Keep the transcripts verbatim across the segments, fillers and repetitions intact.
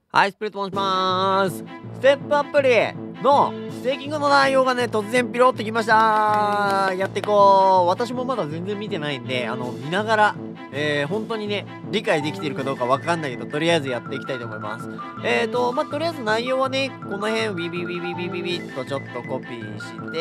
はい、スプリット申しまーす。ステップアプリのステーキングの内容がね、突然ピロってきましたー。やっていこう。私もまだ全然見てないんで、あの、見ながら、えー、本当にね、理解できてるかどうかわかんないけど、とりあえずやっていきたいと思います。えーと、まあ、とりあえず内容はね、この辺、ビビビビビビビッとちょっとコピーして、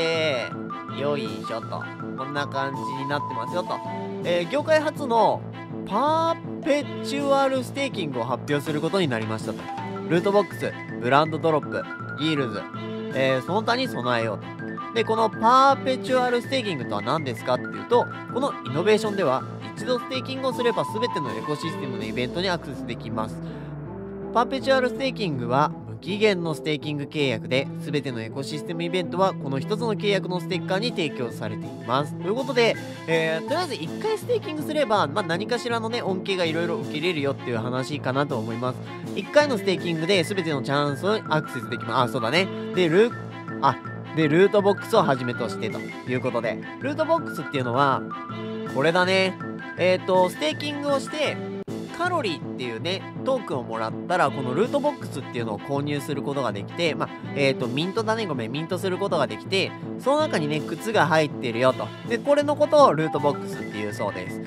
よいしょと。こんな感じになってますよと。えー、業界初のパーペチュアルステーキングを発表することになりましたと。ルートボックス、ブランドドロップ、イールズ、えー、その他に備えようと。で、このパーペチュアルステーキングとは何ですかっていうと、このイノベーションでは、一度ステーキングをすれば全てのエコシステムのイベントにアクセスできます。パーペチュアルステーキングは無期限のステーキング契約で、全てのエコシステムイベントはこの一つの契約のステッカーに提供されています。ということで、えー、とりあえずいっかいステーキングすれば、まあ、何かしらのね、恩恵がいろいろ受けれるよっていう話かなと思います。いっかいのステーキングで全てのチャンスをアクセスできます。あ、そうだね。で、ルー、あ、で、ルートボックスをはじめとしてということで、ルートボックスっていうのは、これだね。えっ、ー、と、ステーキングをして、カロリーっていうね、トークンをもらったら、このルートボックスっていうのを購入することができて、まあ、えっ、ー、と、ミントだね、ごめん、ミントすることができて、その中にね、靴が入ってるよと。で、これのことをルートボックスっていうそうです。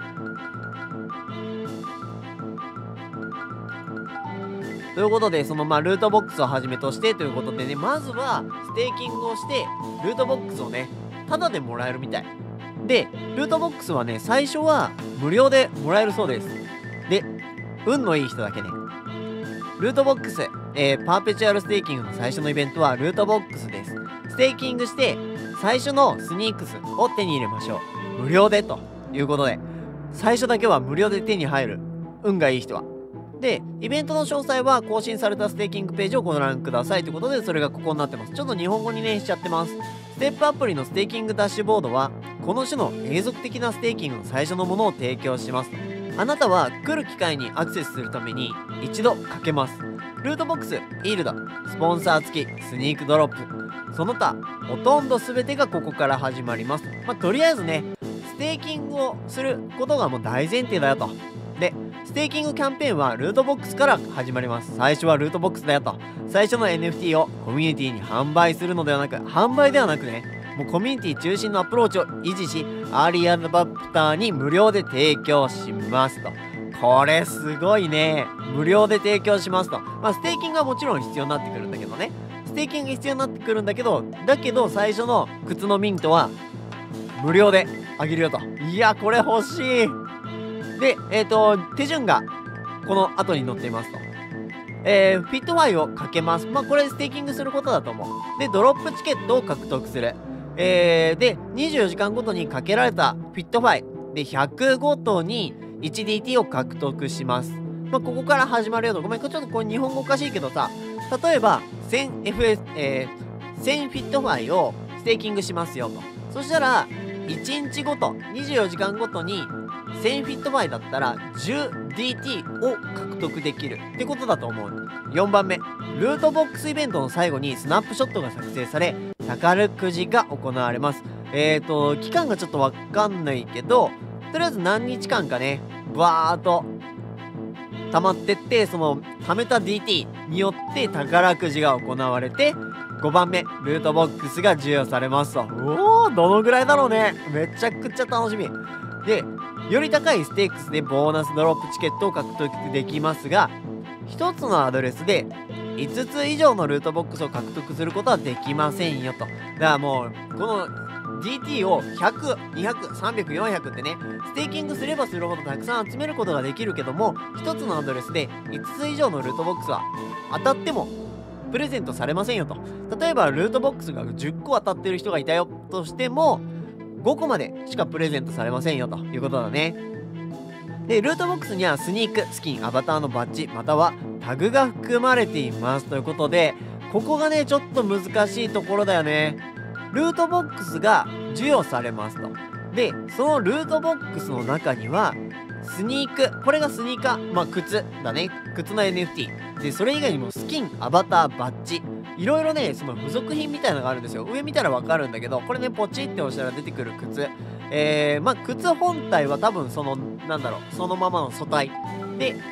ということで、そのまあ、ルートボックスをはじめとしてということでね、まずは、ステーキングをして、ルートボックスをね、タダでもらえるみたい。で、ルートボックスはね、最初は無料でもらえるそうです。で、運のいい人だけね。ルートボックス、えー、パーペチュアルステーキングの最初のイベントはルートボックスです。ステーキングして、最初のスニークスを手に入れましょう。無料でということで、最初だけは無料で手に入る。運がいい人は。で、イベントの詳細は更新されたステーキングページをご覧くださいということで、それがここになってます。ちょっと日本語にね、しちゃってます。ステップアプリのステーキングダッシュボードは、この種の永続的なステーキングの最初のものを提供します。あなたは来る機会にアクセスするために一度かけます。ルートボックス、イールド、スポンサー付き、スニークドロップ、その他、ほとんど全てがここから始まります。まあ、とりあえずね、ステーキングをすることがもう大前提だよと。で、ステーキングキャンペーンはルートボックスから始まります。最初はルートボックスだよと。最初の エヌエフティー をコミュニティに販売するのではなく、販売ではなくね、もうコミュニティ中心のアプローチを維持し、アーリーアダプターに無料で提供しますと。これすごいね。無料で提供しますと。まあ、ステーキングはもちろん必要になってくるんだけどね。ステーキング必要になってくるんだけど、だけど最初の靴のミントは無料であげるよと。いや、これ欲しい。で、えっと、手順がこの後に載っていますと。えー、フィットファイをかけます。まあ、これステーキングすることだと思う。で、ドロップチケットを獲得する。えー、で、にじゅうよじかんごとにかけられたフィットファイ。で、ひゃくごとに いちディーティー を獲得します。まあ、ここから始まるよと。ごめん、これちょっとこれ日本語おかしいけどさ、例えば、せんエフエス、えー、せんフィットファイをステーキングしますよと。そしたら、いちにちごと、にじゅうよじかんごとにせんフィットファイだったら じゅうディーティー を獲得できるってことだと思う。よんばんめ、ルートボックスイベントの最後にスナップショットが作成され、宝くじが行われます。えーと、期間がちょっとわかんないけど、とりあえず何日間かね、バーっと溜まってって、その溜めた ディーティー によって宝くじが行われて、ごばんめ、ルートボックスが授与されますと。おー、どのぐらいだろうね。めちゃくちゃ楽しみ。で、より高いステークスでボーナスドロップチケットを獲得できますが、ひとつのアドレスでいつつ以上のルートボックスを獲得することはできませんよと。だからもう、この ディーティー をひゃく、にひゃく、さんびゃく、よんひゃくってね、ステーキングすればするほどたくさん集めることができるけども、ひとつのアドレスでいつつ以上のルートボックスは当たってもプレゼントされませんよと。例えばルートボックスがじゅっこ当たってる人がいたよとしても、ごこまでしかプレゼントされませんよということだね。で、ルートボックスにはスニーク、スキン、アバターのバッジ、またはタグが含まれていますということで、ここがね、ちょっと難しいところだよね。ルートボックスが授与されますと。で、そのルートボックスの中には、スニーク、これがスニーカー、まあ靴だね。靴の エヌエフティー。で、それ以外にもスキン、アバター、バッジ、いろいろね、その付属品みたいなのがあるんですよ。上見たらわかるんだけど、これね、ポチって押したら出てくる靴。えー、まあ、靴本体は多分その、なんだろう、そのままの素体。で、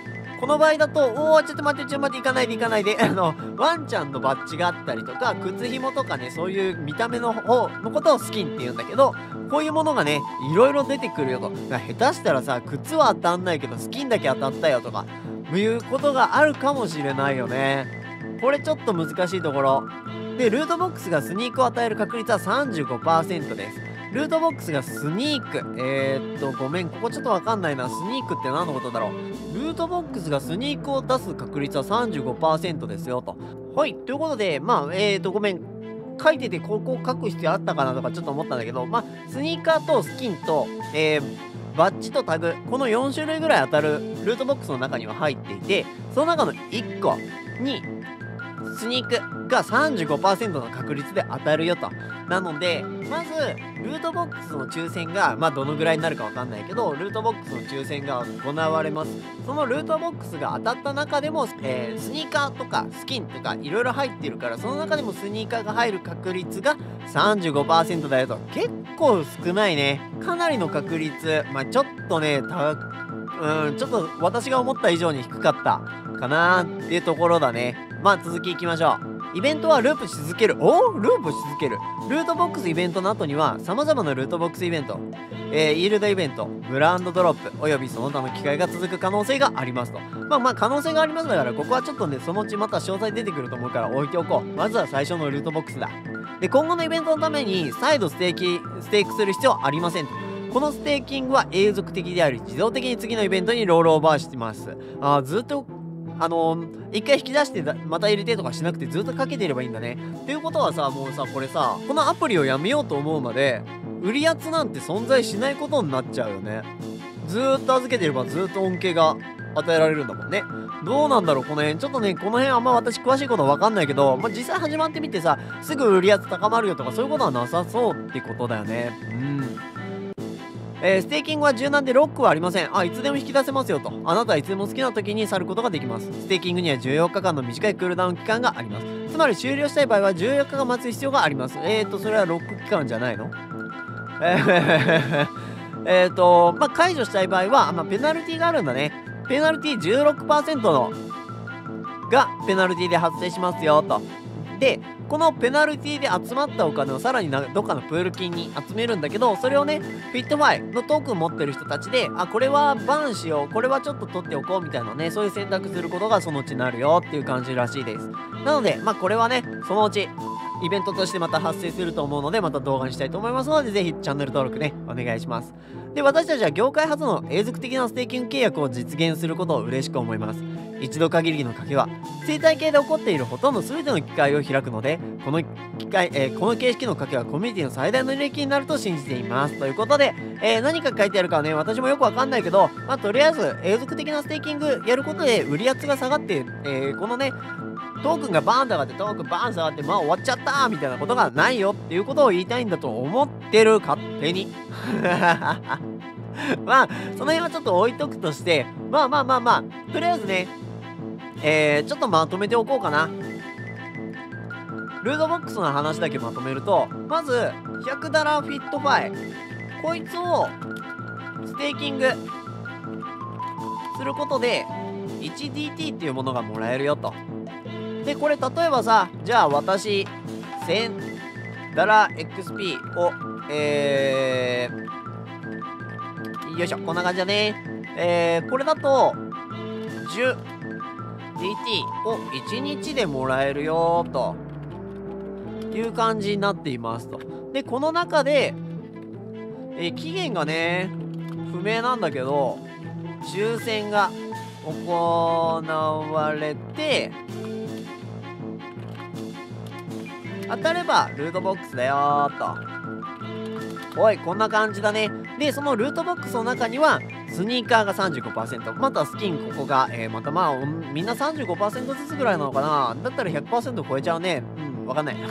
この場合だと、おー、ちょっと待って、ちょっと待って、行かないで行かないで、あの、ワンちゃんのバッジがあったりとか、靴紐とかね、そういう見た目の方のことをスキンって言うんだけど、こういうものがね、いろいろ出てくるよと。だから下手したらさ、靴は当たんないけど、スキンだけ当たったよとか、いうことがあるかもしれないよね。これちょっと難しいところ。で、ルートボックスがスニークを与える確率は さんじゅうごパーセント です。ルートボックスがスニーク。えー、っと、ごめん、ここちょっとわかんないな。スニークって何のことだろう。ルートボックスがスニークを出す確率は さんじゅうごパーセント ですよ、と。はい、ということで、まあ、えー、っと、ごめん。書いててここ書く必要あったかなとかちょっと思ったんだけど、まあ、スニーカーとスキンと、えー、バッジとタグ、このよん種類ぐらい当たるルートボックスの中には入っていて、その中のいっこに、スニークが さんじゅうごパーセント の確率で当たるよと。なので、まず、ルートボックスの抽選が、まあ、どのぐらいになるかわかんないけど、ルートボックスの抽選が行われます。そのルートボックスが当たった中でも、えー、スニーカーとかスキンとかいろいろ入ってるから、その中でもスニーカーが入る確率が さんじゅうごパーセント だよと。結構少ないね。かなりの確率。まあ、ちょっとね、た、うん、ちょっと私が思った以上に低かったかなーっていうところだね。まあ、続きいきましょう。イベントはループし続ける。おーループし続ける。ルートボックスイベントの後には、様々なルートボックスイベント、えー、イールドイベント、グランドドロップ、およびその他の機会が続く可能性がありますと。まあまあ、可能性がありますだから、ここはちょっとね、そのうちまた詳細出てくると思うから置いておこう。まずは最初のルートボックスだ。で、今後のイベントのために、再度ステーキ、ステークする必要はありませんと。このステーキングは永続的であり、自動的に次のイベントにロールオーバーしてます。あーずっと、あのー、一回引き出してまた入れてとかしなくてずっとかけていればいいんだね。っていうことはさ、もうさ、これさ、このアプリをやめようと思うまで、売りやつなんて存在しないことになっちゃうよね。ずーっと預けてればずーっと恩恵が与えられるんだもんね。どうなんだろう、この辺。ちょっとね、この辺あんま私詳しいことわかんないけど、まあ、実際始まってみてさ、すぐ売りやつ高まるよとかそういうことはなさそうってことだよね。うん。えー、ステーキングは柔軟でロックはありません。あ、いつでも引き出せますよと。あなたはいつでも好きな時に去ることができます。ステーキングにはじゅうよっかかんの短いクールダウン期間があります。つまり終了したい場合はじゅうよっかかん待つ必要があります。えーと、それはロック期間じゃないのえーえーと、まあ、解除したい場合は、まあ、ペナルティがあるんだね。ペナルティ じゅうろくパーセント のがペナルティで発生しますよと。で、このペナルティで集まったお金をさらになどっかのプール金に集めるんだけど、それをね、フィットファイのトークン持ってる人たちで、あ、これはバンしよう、これはちょっと取っておこうみたいなね、そういう選択することがそのうちになるよっていう感じらしいです。なので、まあこれはね、そのうち、イベントとしてまた発生すると思うので、また動画にしたいと思いますので、ぜひチャンネル登録ね、お願いします。で、私たちは業界初の永続的なステーキング契約を実現することを嬉しく思います。一度限りの賭けは、生態系で起こっているほとんど全ての機会を開くので、この機会、えー、この形式の賭けはコミュニティの最大の利益になると信じています。ということで、えー、何か書いてあるかはね、私もよくわかんないけど、まあ、とりあえず永続的なステーキングやることで売り圧が下がって、えー、このね、トークンがバーンと上がってトークンバーン下がってまあ終わっちゃったーみたいなことがないよっていうことを言いたいんだと思ってる、勝手に。まあその辺はちょっと置いとくとして、まあまあまあまあとりあえずね、えー、ちょっとまとめておこうかな。ルートボックスの話だけまとめると、まずひゃくダラーフィットファイ、こいつをステーキングすることで いちディーティー っていうものがもらえるよと。で、これ例えばさ、じゃあ私、せんダラー エックスピー を、えー、よいしょ、こんな感じだね。えー、これだと、じゅうディーティー をいちにちでもらえるよーと、いう感じになっていますと。で、この中で、えー、期限がね、不明なんだけど、抽選が行われて、当たればルートボックスだよーと。おい、こんな感じだね。で、そのルートボックスの中には、スニーカーが さんじゅうごパーセント、またスキンここが、えー、またまあ、みんな さんじゅうごパーセント ずつぐらいなのかな。だったら ひゃくパーセント 超えちゃうね。うん、わかんない。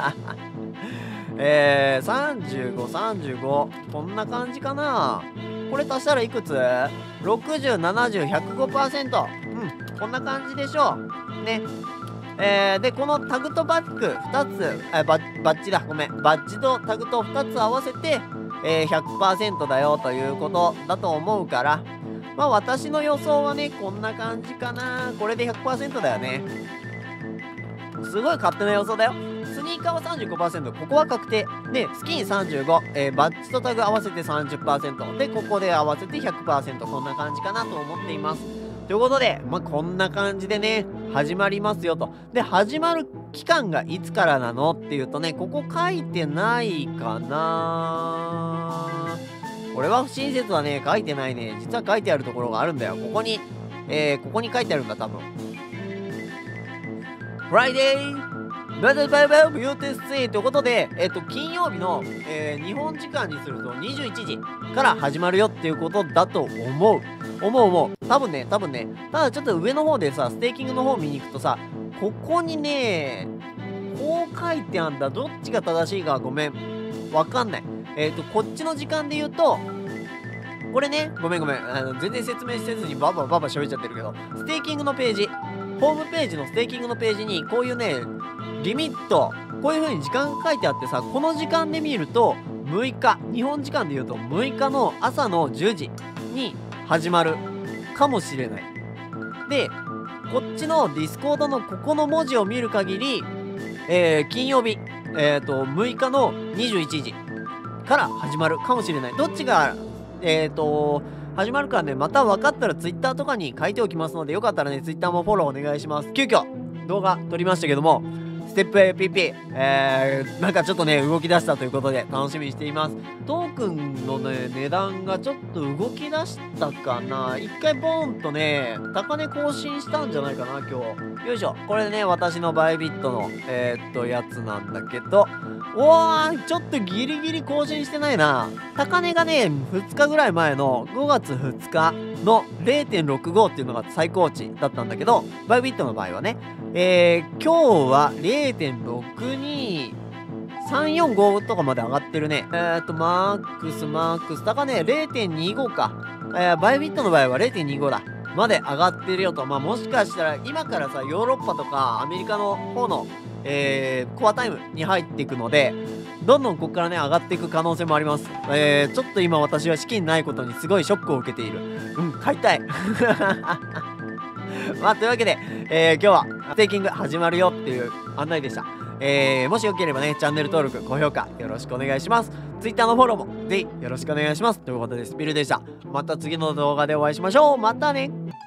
えー、さんじゅうご、さんじゅうご、こんな感じかな。これ足したらいくつ ?ろくじゅう、ななじゅう、ひゃくごパーセント。うん、こんな感じでしょう。ね。えー、で、このタグとバッグふたつ、えバッ、バッジだ、ごめん。バッジとタグとふたつ合わせて、えー、ひゃくパーセント だよということだと思うから、 まあ私の予想はね、こんな感じかな。これで ひゃくパーセント だよね。すごい勝手な予想だよ。スニーカーは さんじゅうごパーセント、ここは確定。で、スキンさんじゅうご、えー、バッジとタグ合わせて さんじゅっパーセント。で、ここで合わせて ひゃくパーセント。こんな感じかなと思っています。ということで、まあ、こんな感じでね、始まりますよと。で、始まる期間がいつからなのっていうとね、ここ書いてないかな。これは不親切はね、書いてないね。実は書いてあるところがあるんだよ。ここに、えー、ここに書いてあるんだ、多分。Friday! バイバイバイバイビューティスツイということで、えっと、金曜日の、えー、日本時間にするとにじゅういちじから始まるよっていうことだと思う。思う思う。多分ね、多分ね。ただちょっと上の方でさ、ステーキングの方見に行くとさ、ここにね、こう書いてあんだ。どっちが正しいかごめん。わかんない。えっと、こっちの時間で言うと、これね、ごめんごめん。あの、全然説明せずにババババ喋っちゃってるけど、ステーキングのページ、ホームページのステーキングのページに、こういうね、リミット、こういう風に時間が書いてあってさ、この時間で見ると、むいか、日本時間で言うとむいかの朝のじゅうじに始まるかもしれない。で、こっちのディスコードのここの文字を見る限り、えー、金曜日、えっと、むいかのにじゅういちじから始まるかもしれない。どっちが、えっと、始まるからね、また分かったら Twitter とかに書いておきますので、よかったらね、Twitter もフォローお願いします。急遽、動画撮りましたけども、ステップ エーピーピー、えー、なんかちょっとね、動き出したということで、楽しみにしています。トークンのね、値段がちょっと動き出したかな。一回ボーンとね、高値更新したんじゃないかな、今日。よいしょ。これね、私のバイビットの、えー、っと、やつなんだけど、おー、ちょっとギリギリ更新してないな。高値がね、ふつかぐらい前のごがつふつかの れいてんろくご っていうのが最高値だったんだけど、バイビットの場合はね、えー、今日は れいてんろくにさんよんご とかまで上がってるね。えーっと、マックス、マックス、高値 れいてんにご か。えー、バイビットの場合は れいてんにご だ。まで上がってるよと。まあ、もしかしたら今からさ、ヨーロッパとかアメリカの方のえー、コアタイムに入っていくので、どんどんここからね、上がっていく可能性もあります。えー、ちょっと今私は資金ないことにすごいショックを受けている。うん、買いたい。まあ、というわけで、えー、今日はステーキング始まるよっていう案内でした。えー、もしよければね、チャンネル登録、高評価よろしくお願いします。Twitter のフォローもぜひよろしくお願いします。ということで、スピルでした。また次の動画でお会いしましょう。またね。